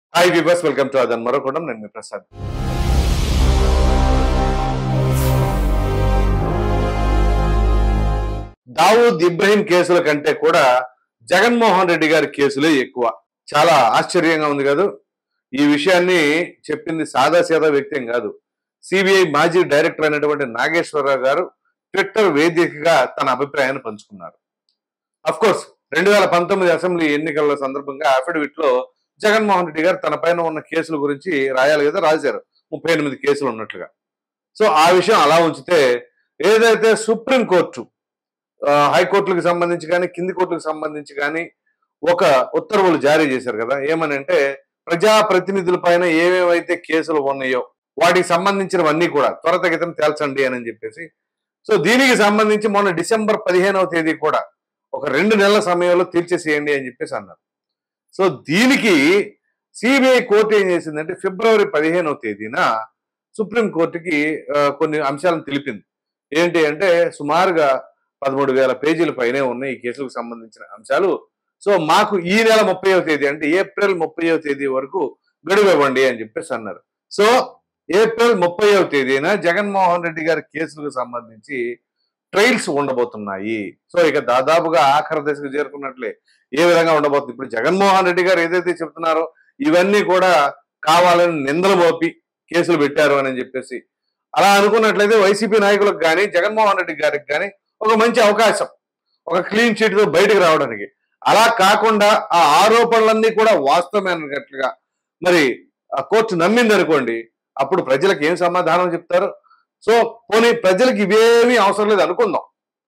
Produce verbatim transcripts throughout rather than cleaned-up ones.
Hi viewers, welcome to అదన్ మరొకడం. నేను మీ ప్రసాద్. దావూద్ ఇబ్రహీం కేసుల కంటే కూడా జగన్మోహన్ రెడ్డి గారి కేసులే ఎక్కువ. చాలా ఆశ్చర్యంగా ఉంది కదా. ఈ విషయాన్ని చెప్పింది సాదా సీదా వ్యక్తి కాదు, సిబిఐ మాజీ డైరెక్టర్ అయినటువంటి నాగేశ్వరరావు గారు ట్విట్టర్ వేదికగా తన అభిప్రాయాన్ని పంచుకున్నారు. అఫ్ కోర్స్ రెండు వేల పంతొమ్మిది అసెంబ్లీ ఎన్నికల సందర్భంగా అఫిడవిట్ లో జగన్మోహన్ రెడ్డి గారు తన పైన ఉన్న కేసుల గురించి రాయాలి కదా, రాశారు. ముప్పై ఎనిమిది కేసులు ఉన్నట్లుగా. సో ఆ విషయం అలా ఉంచితే, ఏదైతే సుప్రీంకోర్టు హైకోర్టులకు సంబంధించి కానీ కింది కోర్టులకు సంబంధించి కానీ ఒక ఉత్తర్వులు జారీ చేశారు కదా. ఏమని అంటే, ప్రజాప్రతినిధుల పైన ఏమేమైతే కేసులు ఉన్నాయో వాటికి సంబంధించినవన్నీ కూడా త్వరితగతిన తేల్చండి అని చెప్పేసి. సో దీనికి సంబంధించి మొన్న డిసెంబర్ పదిహేనవ తేదీ కూడా ఒక రెండు నెలల సమయంలో తీర్చేసేయండి అని చెప్పేసి అన్నారు. సో దీనికి సిబిఐ కోర్టు ఏం చేసిందంటే, ఫిబ్రవరి పదిహేనవ తేదీన సుప్రీంకోర్టుకి కొన్ని అంశాలను తెలిపింది. ఏంటి అంటే, సుమారుగా పదమూడు వేల పేజీల పైనే ఉన్నాయి ఈ కేసులకు సంబంధించిన అంశాలు. సో మాకు ఈ నెల ముప్పైవ తేదీ అంటే ఏప్రిల్ ముప్పైవ తేదీ వరకు గడువు ఇవ్వండి అని చెప్పేసి అన్నారు. సో ఏప్రిల్ ముప్పైవ తేదీన జగన్మోహన్ రెడ్డి గారి కేసులకు సంబంధించి ట్రయల్స్ ఉండబోతున్నాయి. సో ఇక దాదాపుగా ఆఖరి దశకు చేరుకున్నట్లే. ఏ విధంగా ఉండబోతుంది? ఇప్పుడు జగన్మోహన్ రెడ్డి గారు ఏదైతే చెప్తున్నారో ఇవన్నీ కూడా కావాలని నిందలు మోపి కేసులు పెట్టారు అని చెప్పేసి అలా అనుకున్నట్లయితే వైసీపీ నాయకులకు కానీ జగన్మోహన్ రెడ్డి గారికి కానీ ఒక మంచి అవకాశం, ఒక క్లీన్ చిట్ తో బయటకు రావడానికి. అలా కాకుండా ఆ ఆరోపణలన్నీ కూడా వాస్తవమైనట్లుగా మరి ఆ కోర్టు నమ్మింది అనుకోండి, అప్పుడు ప్రజలకు ఏం సమాధానం చెప్తారు? సో పోనీ ప్రజలకు ఇవేమీ అవసరం లేదు అనుకుందాం.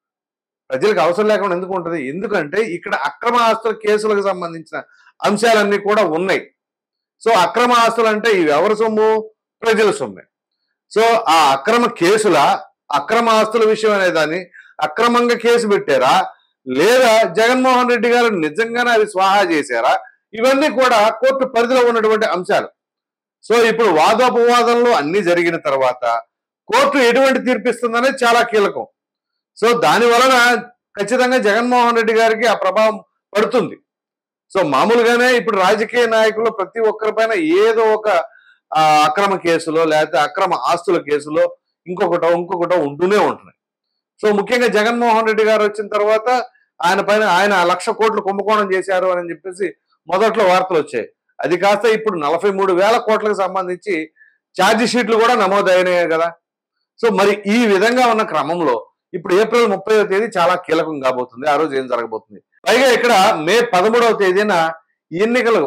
ప్రజలకు అవసరం లేకుండా ఎందుకు ఉంటుంది? ఎందుకంటే ఇక్కడ అక్రమ ఆస్తుల కేసులకు సంబంధించిన అంశాలన్నీ కూడా ఉన్నాయి. సో అక్రమ ఆస్తులు అంటే ఇవి ఎవరి సొమ్ము? ప్రజల సొమ్మే. సో ఆ అక్రమ కేసుల అక్రమ ఆస్తుల విషయం అనే దాన్ని అక్రమంగా కేసు పెట్టారా, లేదా జగన్మోహన్ రెడ్డి గారు నిజంగానే అవి స్వాహా చేశారా? ఇవన్నీ కూడా కోర్టు పరిధిలో ఉన్నటువంటి అంశాలు. సో ఇప్పుడు వాదోపవాదంలో అన్ని జరిగిన తర్వాత కోర్టు ఎటువంటి తీర్పిస్తుందనేది చాలా కీలకం. సో దాని వలన ఖచ్చితంగా జగన్మోహన్ రెడ్డి గారికి ఆ ప్రభావం పడుతుంది. సో మామూలుగానే ఇప్పుడు రాజకీయ నాయకులు ప్రతి ఒక్కరిపైన ఏదో ఒక అక్రమ కేసులో లేకపోతే అక్రమ ఆస్తుల కేసులో ఇంకొకటో ఇంకొకటో ఉంటూనే ఉంటున్నాయి. సో ముఖ్యంగా జగన్మోహన్ రెడ్డి గారు వచ్చిన తర్వాత ఆయన పైన ఆయన లక్ష కోట్లు కుంభకోణం చేశారు అని చెప్పేసి మొదట్లో వార్తలు వచ్చాయి. అది కాస్త ఇప్పుడు నలభై మూడు వేల కోట్లకు సంబంధించి ఛార్జీ షీట్లు కూడా నమోదైనాయి కదా. సో మరి ఈ విధంగా ఉన్న క్రమంలో ఇప్పుడు ఏప్రిల్ ముప్పైవ తేదీ చాలా కీలకం కాబోతుంది. ఆ రోజు ఏం జరగబోతుంది? పైగా ఇక్కడ మే పదమూడవ తేదీన ఎన్నికలు.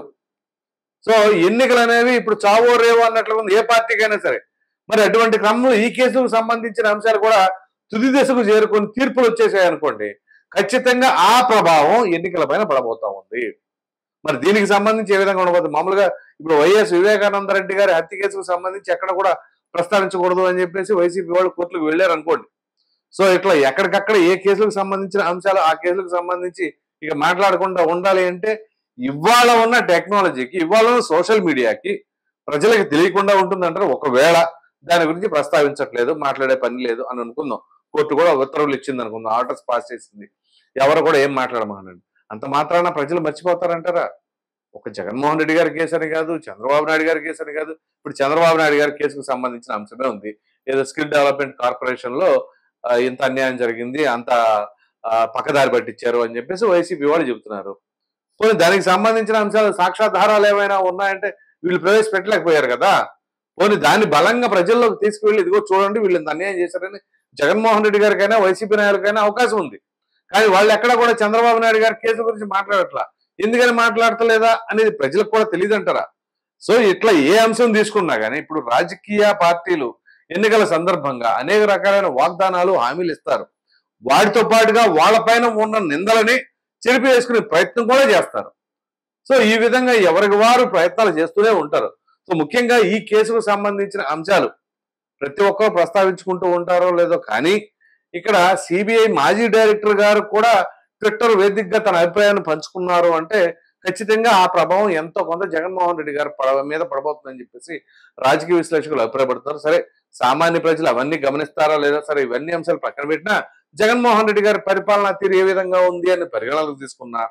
సో ఎన్నికలు అనేవి ఇప్పుడు చావో రేవో అన్నట్లు ఉంది ఏ పార్టీకైనా సరే. మరి అటువంటి క్రమంలో ఈ కేసుకు సంబంధించిన అంశాలు కూడా తుది దశకు చేరుకొని తీర్పులు వచ్చేసాయి అనుకోండి, ఖచ్చితంగా ఆ ప్రభావం ఎన్నికల పైన పడబోతా ఉంది. మరి దీనికి సంబంధించి ఏ విధంగా ఉండబోతుంది? మామూలుగా ఇప్పుడు వైఎస్ వివేకానంద రెడ్డి గారి హత్య కేసుకు సంబంధించి ఎక్కడ కూడా ప్రస్తావించకూడదు అని చెప్పేసి వైసీపీ వాళ్ళు కోర్టులకు వెళ్ళారు అనుకోండి. సో ఇట్లా ఎక్కడికక్కడ ఏ కేసులకు సంబంధించిన అంశాలు ఆ కేసులకు సంబంధించి ఇక మాట్లాడకుండా ఉండాలి అంటే ఇవాళ ఉన్న టెక్నాలజీకి, ఇవాళ ఉన్న సోషల్ మీడియాకి ప్రజలకు తెలియకుండా ఉంటుందంటారు. ఒకవేళ దాని గురించి ప్రస్తావించట్లేదు, మాట్లాడే పని లేదు అని అనుకుందాం. కోర్టు కూడా ఉత్తర్వులు ఇచ్చింది అనుకుందాం, ఆర్డర్స్ పాస్ చేసింది, ఎవరు కూడా ఏం మాట్లాడమనండి. అంత మాత్రాన ప్రజలు మర్చిపోతారంటారా? ఒక జగన్మోహన్ రెడ్డి గారి కేసు అని కాదు, చంద్రబాబు నాయుడు గారి కేసు అని కాదు, ఇప్పుడు చంద్రబాబు నాయుడు గారి కేసుకు సంబంధించిన అంశమే ఉంది. ఏదో స్కిల్ డెవలప్మెంట్ కార్పొరేషన్ లో ఇంత అన్యాయం జరిగింది, అంత పక్కదారి పట్టించారు అని చెప్పేసి వైసీపీ వాళ్ళు చెబుతున్నారు. పోనీ దానికి సంబంధించిన అంశాలు సాక్ష్యాధారాలు ఏమైనా ఉన్నాయంటే వీళ్ళు ప్రవేశపెట్టలేకపోయారు కదా. పోనీ దాన్ని బలంగా ప్రజల్లోకి తీసుకువెళ్ళి ఇదిగో చూడండి వీళ్ళు ఇంత అన్యాయం చేశారని జగన్మోహన్ రెడ్డి గారికైనా వైసీపీ నాయకులకైనా అవకాశం ఉంది. కానీ వాళ్ళు ఎక్కడ కూడా చంద్రబాబు నాయుడు గారి కేసు గురించి మాట్లాడట్లా. ఎందుకని మాట్లాడతలేదా అనేది ప్రజలకు కూడా తెలియదంటారా? సో ఇట్లా ఏ అంశం తీసుకున్నా కానీ ఇప్పుడు రాజకీయ పార్టీలు ఎన్నికల సందర్భంగా అనేక రకాలైన వాగ్దానాలు, హామీలు ఇస్తారు. వాటితో పాటుగా వాళ్ళపైన ఉన్న నిందలని చెరిపి వేసుకునే ప్రయత్నం కూడా చేస్తారు. సో ఈ విధంగా ఎవరికి వారు ప్రయత్నాలు చేస్తూనే ఉంటారు. సో ముఖ్యంగా ఈ కేసుకు సంబంధించిన అంశాలు ప్రతి ఒక్కరు ప్రస్తావించుకుంటూ ఉంటారో లేదో, కానీ ఇక్కడ సిబిఐ మాజీ డైరెక్టర్ గారు కూడా ట్విట్టర్ వేదికగా తన అభిప్రాయాన్ని పంచుకున్నారు అంటే ఖచ్చితంగా ఆ ప్రభావం ఎంతో కొంత జగన్మోహన్ రెడ్డి గారి మీద పడబోతుందని చెప్పేసి రాజకీయ విశ్లేషకులు అభిప్రాయపడుతున్నారు. సరే, సామాన్య ప్రజలు అవన్నీ గమనిస్తారా లేదా సరే, ఇవన్నీ అంశాలు పక్కన పెట్టినా జగన్మోహన్ రెడ్డి గారి పరిపాలనా తీరు ఏ విధంగా ఉంది అని పరిగణలోకి తీసుకున్నా,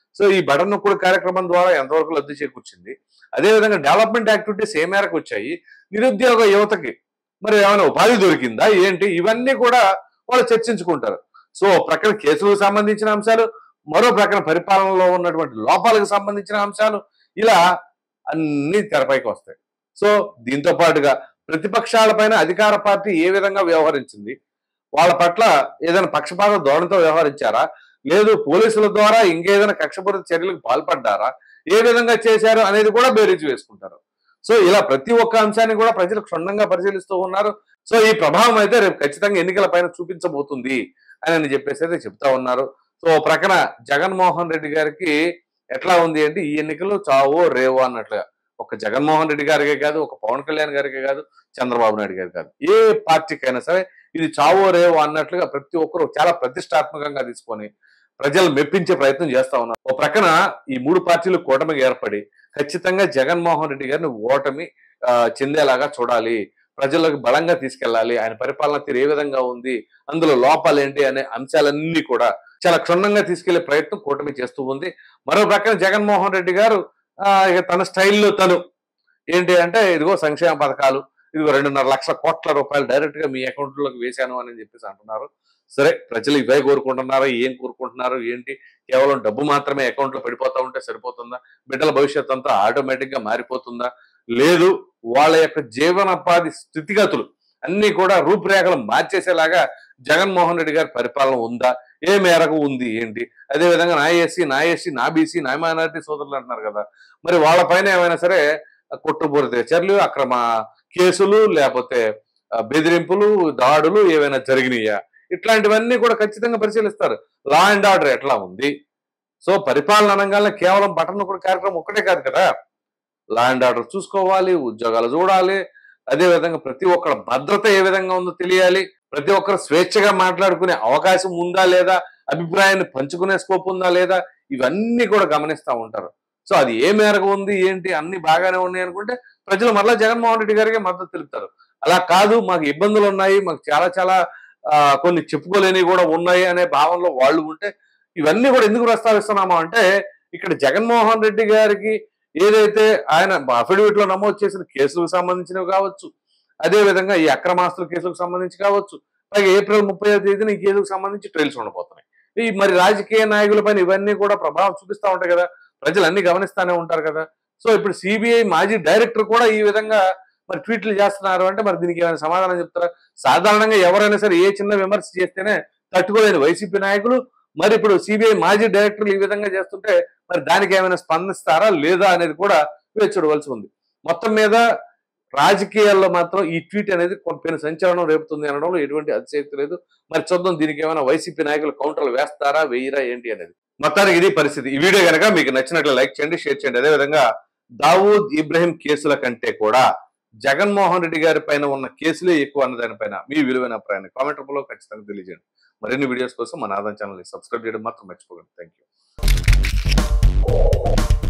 సో ఈ బటన్ నొక్కుడు కార్యక్రమం ద్వారా ఎంతవరకు లబ్ధి చేకూర్చింది, అదేవిధంగా డెవలప్మెంట్ యాక్టివిటీస్ ఏ మేరకు వచ్చాయి, నిరుద్యోగ యువతకి మరి ఏమైనా ఉపాధి దొరికిందా ఏంటి, ఇవన్నీ కూడా వాళ్ళు చర్చించుకుంటారు. సో ప్రక్కన కేసులకు సంబంధించిన అంశాలు, మరో ప్రక్కన పరిపాలనలో ఉన్నటువంటి లోపాలకు సంబంధించిన అంశాలు, ఇలా అన్ని తెరపైకి వస్తాయి. సో దీంతో పాటుగా ప్రతిపక్షాలపైన అధికార పార్టీ ఏ విధంగా వ్యవహరించింది, వాళ్ళ పట్ల ఏదైనా పక్షపాత ధోరణితో వ్యవహరించారా, లేదు పోలీసుల ద్వారా ఇంకేదైనా కక్షపూరిత చర్యలకు పాల్పడ్డారా, ఏ విధంగా చేశారు అనేది కూడా బేరీజు వేసుకుంటారు. సో ఇలా ప్రతి ఒక్క అంశాన్ని కూడా ప్రజలు క్షుణ్ణంగా పరిశీలిస్తూ ఉన్నారు. సో ఈ ప్రభావం అయితే రేపు ఖచ్చితంగా ఎన్నికల పైన చూపించబోతుంది అని చెప్పేసి అయితే చెప్తా ఉన్నారు. సో ప్రక్కన జగన్మోహన్ రెడ్డి గారికి ఎట్లా ఉంది అంటే ఈ ఎన్నికలు చావో రేవో అన్నట్లుగా, ఒక జగన్మోహన్ రెడ్డి గారికే కాదు, ఒక పవన్ కళ్యాణ్ గారికే కాదు, చంద్రబాబు నాయుడు గారికి కాదు, ఏ పార్టీకైనా సరే ఇది చావో రేవో అన్నట్లుగా ప్రతి ఒక్కరు చాలా ప్రతిష్టాత్మకంగా తీసుకొని ప్రజలు మెప్పించే ప్రయత్నం చేస్తా ఉన్నారు. ఓ ప్రక్కన ఈ మూడు పార్టీలు కూటమిగా ఏర్పడి ఖచ్చితంగా జగన్మోహన్ రెడ్డి గారిని ఓటమి చెందేలాగా చూడాలి, ప్రజలకు బలంగా తీసుకెళ్లాలి, ఆయన పరిపాలన తీరు ఏ విధంగా ఉంది, అందులో లోపాలు ఏంటి అనే అంశాలన్నీ కూడా చాలా క్షుణ్ణంగా తీసుకెళ్లే ప్రయత్నం కూటమి చేస్తూ ఉంది. మరో ప్రక్కన జగన్మోహన్ రెడ్డి గారు తన స్టైల్లో తను ఏంటి అంటే ఇదిగో సంక్షేమ పథకాలు, ఇదిగో రెండున్నర లక్షల కోట్ల రూపాయలు డైరెక్ట్ గా మీ అకౌంట్ లోకి వేశాను అని చెప్పేసి అంటున్నారు. సరే, ప్రజలు ఇవే కోరుకుంటున్నారా, ఏం కోరుకుంటున్నారు ఏంటి, కేవలం డబ్బు మాత్రమే అకౌంట్ లో పడిపోతా ఉంటే సరిపోతుందా, బిడ్డల భవిష్యత్ అంతా ఆటోమేటిక్ గా మారిపోతుందా, లేదు వాళ్ళ యొక్క జీవనోపాధి స్థితిగతులు అన్ని కూడా రూపురేఖలు మార్చేసేలాగా జగన్మోహన్ రెడ్డి గారి పరిపాలన ఉందా, ఏ మేరకు ఉంది ఏంటి, అదేవిధంగా నా ఎస్సీ నా ఎస్సీ నా బీసీ నా మైనారిటీ సోదరులు అంటున్నారు కదా, మరి వాళ్ళపైన ఏమైనా సరే కుట్రపూరిత చర్యలు, అక్రమ కేసులు, లేకపోతే బెదిరింపులు, దాడులు ఏవైనా జరిగినాయా, ఇట్లాంటివన్నీ కూడా ఖచ్చితంగా పరిశీలిస్తారు. లా అండ్ ఆర్డర్ ఎట్లా ఉంది, సో పరిపాలన అనగానే కేవలం బటన్ కూడా కార్యక్రమం ఒక్కటే కాదు కదా, లా అండ్ ఆర్డర్ చూసుకోవాలి, ఉద్యోగాలు చూడాలి, అదేవిధంగా ప్రతి ఒక్కరి భద్రత ఏ విధంగా ఉందో తెలియాలి, ప్రతి ఒక్కరు స్వేచ్ఛగా మాట్లాడుకునే అవకాశం ఉందా లేదా, అభిప్రాయాన్ని పంచుకునే స్కోప్ ఉందా లేదా, ఇవన్నీ కూడా గమనిస్తూ ఉంటారు. సో అది ఏ మేరకు ఉంది ఏంటి అన్ని బాగానే ఉన్నాయి అనుకుంటే ప్రజలు మరలా జగన్మోహన్ రెడ్డి గారికి మద్దతు తెలుపుతారు. అలా కాదు, మాకు ఇబ్బందులు ఉన్నాయి, మాకు చాలా చాలా కొన్ని చెప్పుకోలేనివి కూడా ఉన్నాయి అనే భావనలో వాళ్ళు ఉంటే ఇవన్నీ కూడా ఎందుకు ప్రస్తావిస్తున్నామా అంటే, ఇక్కడ జగన్మోహన్ రెడ్డి గారికి ఏదైతే ఆయన అఫిడవిట్ లో నమోదు చేసిన కేసులకు సంబంధించినవి కావచ్చు, అదేవిధంగా ఈ అక్రమాస్తుల కేసులకు సంబంధించి కావచ్చు, అలాగే ఏప్రిల్ ముప్పై తేదీన ఈ కేసుకు సంబంధించి ట్రయల్స్ ఉండబోతున్నాయి. ఈ మరి రాజకీయ నాయకుల పైన ఇవన్నీ కూడా ప్రభావం చూపిస్తూ ఉంటాయి కదా, ప్రజలు అన్ని గమనిస్తూనే ఉంటారు కదా. సో ఇప్పుడు సిబిఐ మాజీ డైరెక్టర్ కూడా ఈ విధంగా మరి ట్వీట్లు చేస్తున్నారు అంటే మరి దీనికి ఏమైనా సమాధానం చెప్తారా? సాధారణంగా ఎవరైనా సరే ఏ చిన్న విమర్శ చేస్తేనే తట్టుకోలేని వైసీపీ నాయకులు మరి ఇప్పుడు సిబిఐ మాజీ డైరెక్టర్లు ఈ విధంగా చేస్తుంటే మరి దానికి ఏమైనా స్పందిస్తారా లేదా అనేది కూడా వేచి చూడవలసి ఉంది. మొత్తం మీద రాజకీయాల్లో మాత్రం ఈ ట్వీట్ అనేది కొంత సంచలనం రేపుతుంది అనడంలో ఎటువంటి అతిశయోక్తి లేదు. మరి చూద్దాం దీనికి ఏమైనా వైసీపీ నాయకులు కౌంటర్లు వేస్తారా వేయరా ఏంటి అనేది. మొత్తానికి ఇది పరిస్థితి. ఈ వీడియో కనుక మీకు నచ్చినట్లు లైక్ చేయండి, షేర్ చేయండి. అదేవిధంగా దావూద్ ఇబ్రహీం కేసుల కంటే కూడా జగన్మోహన్ రెడ్డి గారి పైన ఉన్న కేసులే ఎక్కువ అన్న దానిపైన మీ విలువైన అభిప్రాయాన్ని కామెంట్ రూపంలో ఖచ్చితంగా తెలియజేయండి. మరిన్ని వీడియోస్ కోసం మన ఆదాయం ఛానల్ని సబ్స్క్రైబ్ చేయడం మాత్రం మర్చిపోకండి. Thank you.